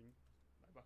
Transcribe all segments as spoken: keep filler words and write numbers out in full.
听，来吧。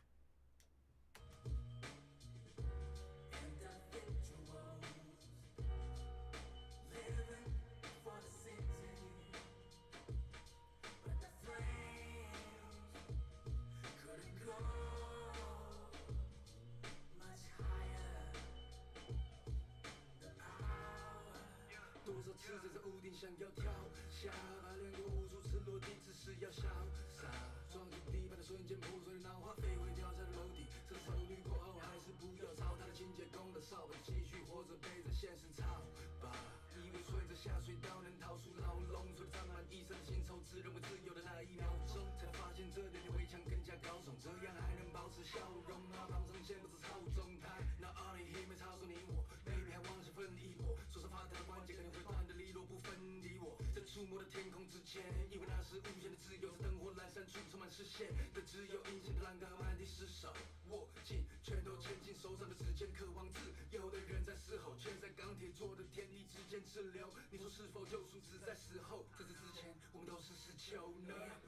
多少次在这屋顶想要跳下，把两个无数次落地，只是要潇洒。撞击地板的瞬间，破碎的脑花飞回掉下的楼梯。这丑女过后，还是不要吵她的情节攻了扫把，继续活着背着现实操吧。以为顺着下水道能逃出牢笼，除了沾满一身腥臭，自认为自由的那一秒钟，才发现这里的围墙更加高耸，这样还能保持笑容吗？绑上线不是操纵它，那奥利黑没操纵你我 ，baby 还妄想分一波，手上发条的关节可能会断的利落，不分离我，在触摸的天空之前，以为那是无限的自由，在灯火阑珊处充满视线的只有隐形的栏杆和满地失手，握紧拳头牵进手上的指尖，渴望自由的人在嘶吼，却在钢铁做的天地之间滞留。你说是否救赎只在死后？在这之前，我们都是死囚呢？